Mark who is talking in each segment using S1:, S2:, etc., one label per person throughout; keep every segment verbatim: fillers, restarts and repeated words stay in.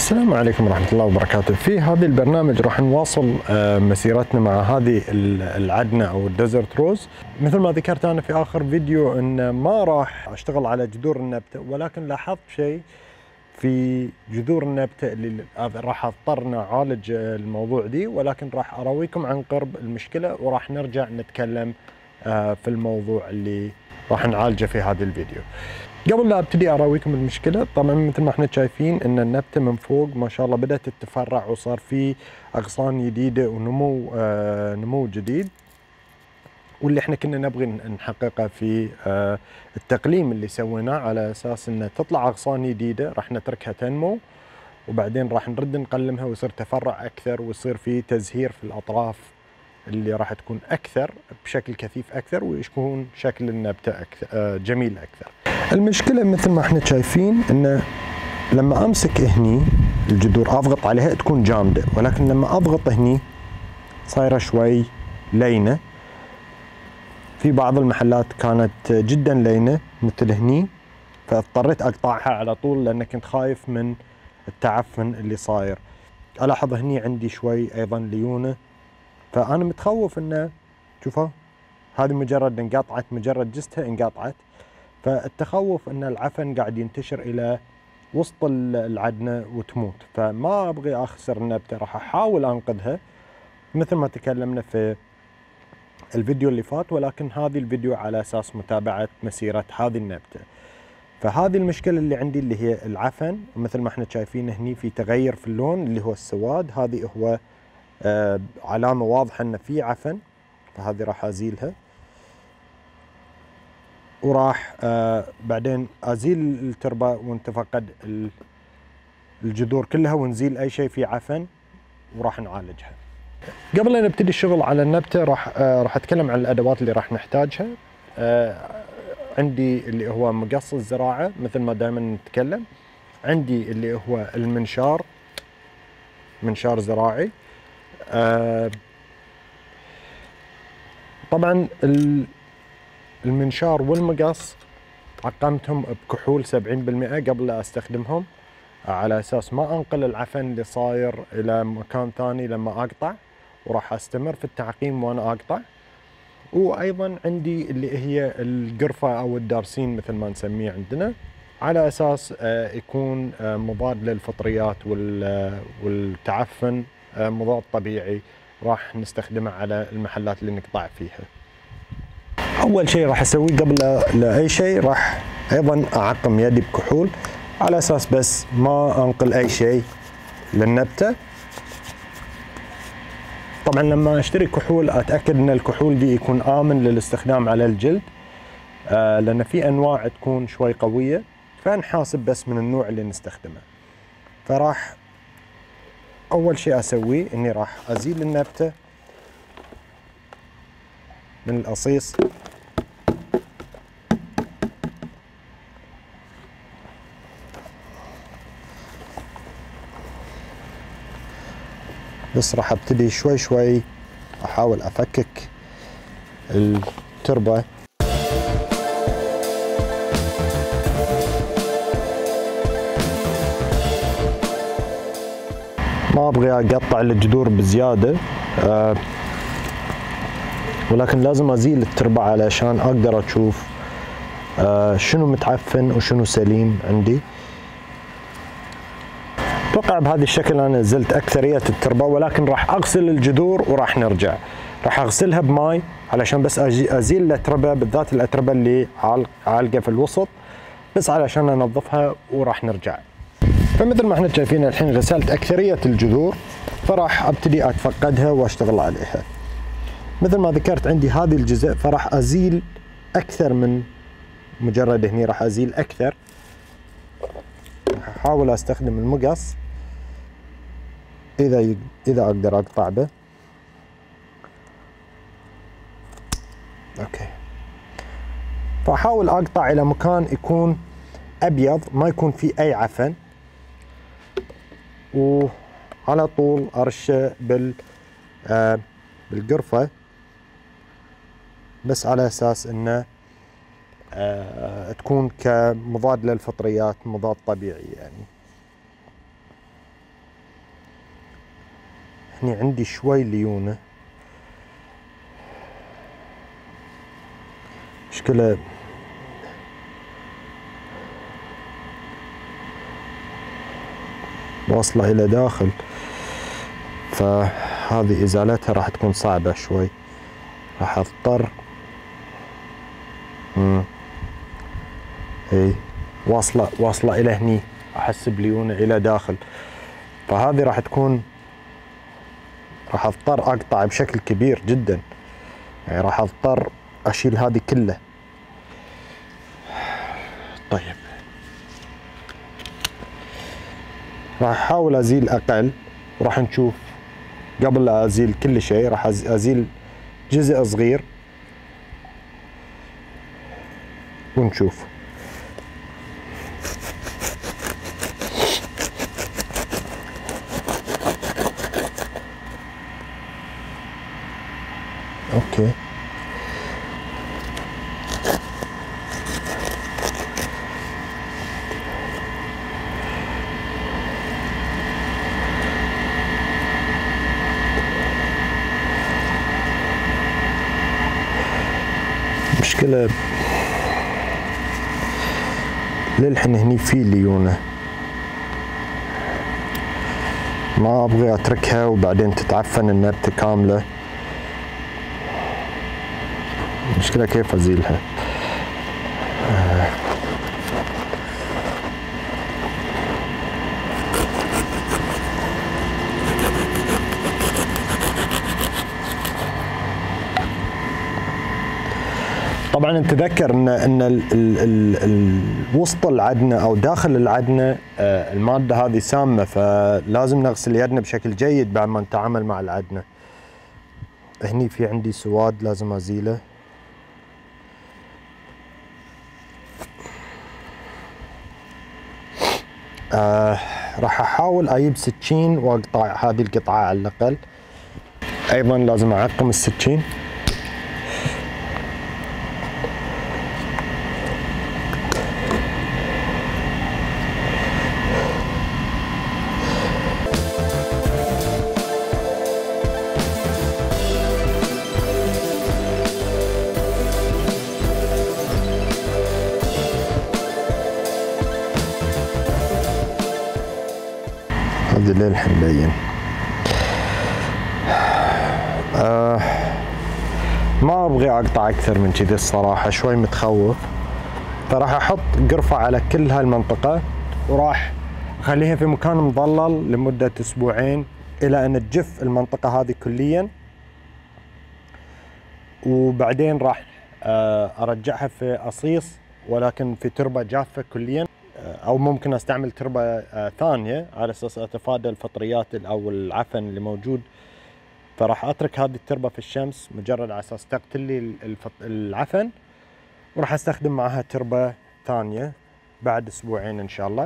S1: السلام عليكم ورحمة الله وبركاته. في هذا البرنامج راح نواصل مسيرتنا مع هذه العدنة أو الديزرت روز. مثل ما ذكرت أنا في آخر فيديو أن ما راح أشتغل على جذور النبتة، ولكن لاحظت شيء في جذور النبتة اللي راح أضطر نعالج الموضوع دي، ولكن راح أراويكم عن قرب المشكلة وراح نرجع نتكلم في الموضوع اللي راح نعالجه في هذا الفيديو. قبل لا ابتدي اراويكم المشكله، طبعا مثل ما احنا شايفين ان النبته من فوق ما شاء الله بدات تتفرع وصار في اغصان جديده ونمو آه نمو جديد، واللي احنا كنا نبغي نحققه في آه التقليم اللي سويناه، على اساس ان تطلع اغصان جديده راح نتركها تنمو وبعدين راح نرد نقلمها ويصير تفرع اكثر ويصير في تزهير في الاطراف اللي راح تكون اكثر بشكل كثيف اكثر ويكون شكل النبته أكثر آه جميل اكثر. المشكلة مثل ما احنا شايفين انه لما امسك هني الجذور اضغط عليها تكون جامدة، ولكن لما اضغط هني صايرة شوي لينة. في بعض المحلات كانت جدا لينة مثل هني، فاضطريت اقطعها على طول لان كنت خايف من التعفن اللي صاير. الاحظ هني عندي شوي ايضا ليونة، فانا متخوف انه شوفوا هذه مجرد انقطعت، مجرد جستها انقطعت، فالتخوف ان العفن قاعد ينتشر الى وسط العدنه وتموت، فما ابغي اخسر النبته. راح احاول انقذها مثل ما تكلمنا في الفيديو اللي فات، ولكن هذه الفيديو على اساس متابعه مسيره هذه النبته. فهذه المشكله اللي عندي اللي هي العفن، مثل ما احنا شايفين هني في تغير في اللون اللي هو السواد، هذه هو آه علامه واضحه ان في عفن، فهذه راح ازيلها وراح آه بعدين ازيل التربه ونتفقد الجذور كلها ونزيل اي شيء فيه عفن وراح نعالجها. قبل ان نبتدي الشغل على النبته راح آه راح اتكلم عن الادوات اللي راح نحتاجها. آه عندي اللي هو مقص الزراعه مثل ما دائما نتكلم، عندي اللي هو المنشار، منشار زراعي. آه طبعا المنشار والمقص عقمتهم بكحول سبعين بالمئة قبل لا استخدمهم، على اساس ما انقل العفن اللي صاير الى مكان ثاني لما اقطع، وراح استمر في التعقيم وانا اقطع. وايضا عندي اللي هي القرفه او الدارسين مثل ما نسميه عندنا، على اساس يكون مضاد للفطريات والتعفن، مضاد طبيعي راح نستخدمه على المحلات اللي نقطع فيها. اول شيء راح اسويه قبل لاي شيء راح ايضا اعقم يدي بكحول، على اساس بس ما انقل اي شيء للنبته. طبعا لما اشتري كحول اتاكد ان الكحول دي يكون امن للاستخدام على الجلد، آه لان في انواع تكون شوي قويه، فنحاسب بس من النوع اللي نستخدمه. فراح اول شيء اسويه اني راح ازيل النبته من القصيص، بس راح ابتدي شوي شوي احاول افكك التربة. ما ابغي اقطع الجذور بزيادة، أه ولكن لازم ازيل التربة علشان اقدر اشوف أه شنو متعفن وشنو سليم عندي. اتوقع بهذا الشكل انا زلت اكثريه التربه، ولكن راح اغسل الجذور وراح نرجع. راح اغسلها بماي علشان بس ازيل الاتربه، بالذات الاتربه اللي عالقه في الوسط، بس علشان انظفها وراح نرجع. فمثل ما احنا شايفين الحين غسلت اكثريه الجذور، فراح ابتدي اتفقدها واشتغل عليها. مثل ما ذكرت عندي هذه الجزء، فراح ازيل اكثر من مجرد هني، راح ازيل اكثر. راح احاول استخدم المقص اذا اذا اقدر اقطع به. اوكي، فاحاول اقطع الى مكان يكون ابيض ما يكون فيه اي عفن، وعلى طول ارشه بال آه بالقرفه، بس على اساس انه آه تكون كمضاد للفطريات، مضاد طبيعي يعني. هني عندي شوي ليونة، مشكلة واصلة إلى داخل، فهذه إزالتها راح تكون صعبة شوي، راح أضطر امم اي واصلة واصلة إلى هني، أحس بليونة إلى داخل، فهذه راح تكون راح أضطر أقطع بشكل كبير جدا، يعني راح أضطر أشيل هذه كلها. طيب راح أحاول أزيل أقل، وراح نشوف. قبل لا أزيل كل شيء راح أزيل جزء صغير ونشوف. اوكي مشكلة للحين هني في ليونة، ما ابغي اتركها وبعدين تتعفن النبتة كاملة. المشكلة كيف ازيلها. آه. طبعا نتذكر ان ان ال ال ال ال وسط العدنه او داخل العدنه آه الماده هذه سامه، فلازم نغسل يدنا بشكل جيد بعد ما نتعامل مع العدنه. هني في عندي سواد لازم ازيله. آه راح احاول اجيب سكين واقطع هذه القطعه على الاقل. ايضا لازم اعقم السكين. هذه للحين مبين. آه ما ابغي اقطع اكثر من كذي الصراحه، شوي متخوف، فراح احط قرفه على كل هالمنطقه وراح اخليها في مكان مظلل لمده اسبوعين الى ان تجف المنطقه هذه كليا، وبعدين راح آه ارجعها في اصيص ولكن في تربه جافه كليا، او ممكن استعمل تربه ثانيه على اساس اتفادى الفطريات او العفن اللي موجود. فراح اترك هذه التربه في الشمس مجرد على اساس تقتل لي العفن، وراح استخدم معها تربه ثانيه بعد اسبوعين ان شاء الله.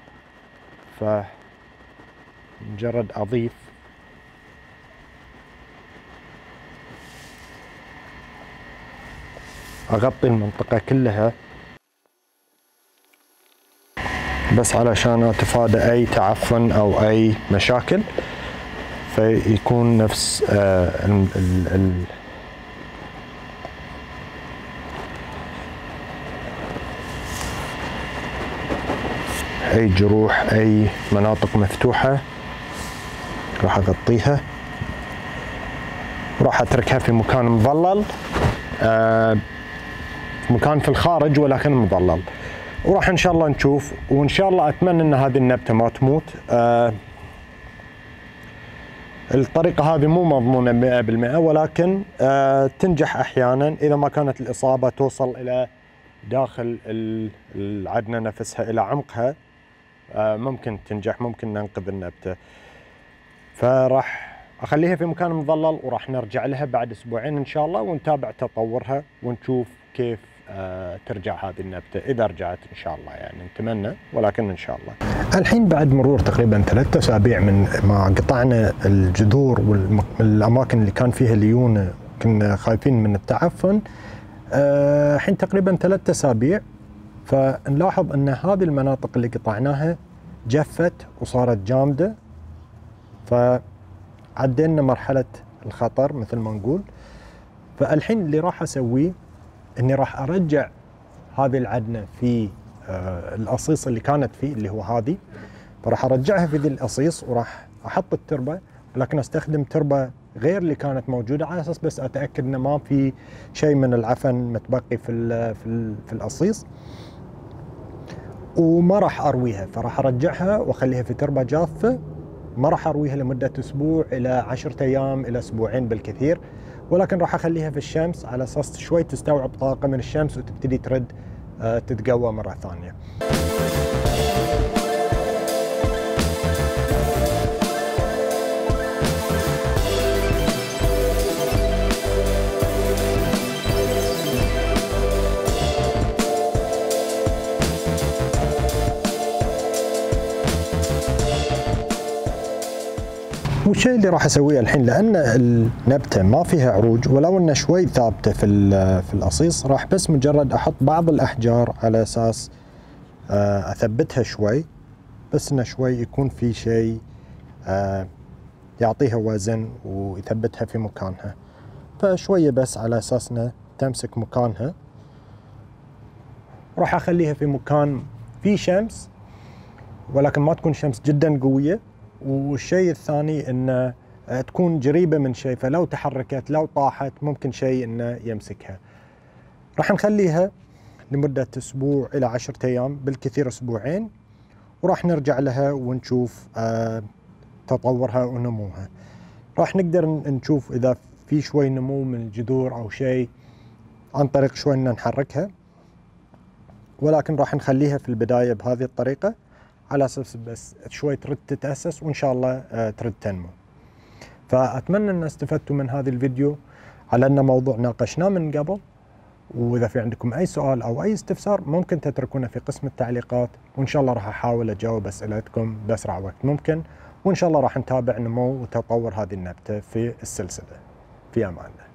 S1: فمجرد اضيف اغطي المنطقه كلها بس علشان اتفادى اي تعفن او اي مشاكل، فيكون نفس آه ال ال ال اي جروح اي مناطق مفتوحة راح اغطيها، وراح اتركها في مكان مظلل، آه مكان في الخارج ولكن مظلل، وراح ان شاء الله نشوف. وان شاء الله اتمنى ان هذه النبته ما تموت. آه الطريقه هذه مو مضمونه مئة بالمئة، ولكن آه تنجح احيانا اذا ما كانت الاصابه توصل الى داخل العدنه نفسها الى عمقها. آه ممكن تنجح، ممكن ننقذ النبته. فراح اخليها في مكان مظلل وراح نرجع لها بعد اسبوعين ان شاء الله، ونتابع تطورها ونشوف كيف آه ترجع هذه النبتة إذا رجعت إن شاء الله، يعني نتمنى ولكن إن شاء الله. الحين بعد مرور تقريبا ثلاثة أسابيع من ما قطعنا الجذور والأماكن اللي كان فيها ليونة كنا خايفين من التعفن، آه الحين تقريبا ثلاثة أسابيع، فنلاحظ أن هذه المناطق اللي قطعناها جفت وصارت جامدة. ف عدينا مرحلة الخطر مثل ما نقول. فالحين اللي راح اسويه اني راح ارجع هذه العدنة في آه الأصيص اللي كانت فيه اللي هو هذه، فراح ارجعها في ذي الأصيص وراح احط التربة، ولكن استخدم تربة غير اللي كانت موجودة على اساس بس اتاكد انه ما في شيء من العفن متبقي في ال في ال في الأصيص، وما راح ارويها. فراح ارجعها واخليها في تربة جافة، ما راح ارويها لمدة اسبوع الى عشرة ايام الى اسبوعين بالكثير، ولكن راح اخليها في الشمس على اساس شوي تستوعب طاقة من الشمس وتبتدي ترد تتقوى مرة ثانية. والشيء اللي راح اسويه الحين، لان النبته ما فيها عروج ولو انها شوي ثابته في في الأصيص، راح بس مجرد احط بعض الاحجار على اساس اثبتها شوي، بس انه شوي يكون في شيء يعطيها وزن ويثبتها في مكانها، فشويه بس على اساس انها تمسك مكانها. راح اخليها في مكان فيه شمس ولكن ما تكون شمس جدا قويه، والشيء الثاني انه تكون قريبه من شيء، فلو تحركت لو طاحت ممكن شيء انه يمسكها. راح نخليها لمده اسبوع الى عشرة ايام بالكثير اسبوعين، وراح نرجع لها ونشوف تطورها ونموها. راح نقدر نشوف اذا في شوي نمو من الجذور او شيء عن طريق شوي ان نحركها، ولكن راح نخليها في البدايه بهذه الطريقه على اساس بس شوي ترد تتأسس وان شاء الله ترد تنمو. فاتمنى ان استفدتوا من هذا الفيديو، على انه موضوع ناقشناه من قبل، واذا في عندكم اي سؤال او اي استفسار ممكن تتركونه في قسم التعليقات، وان شاء الله راح احاول اجاوب اسئلتكم باسرع وقت ممكن، وان شاء الله راح نتابع نمو وتطور هذه النبتة في السلسلة. في امان الله.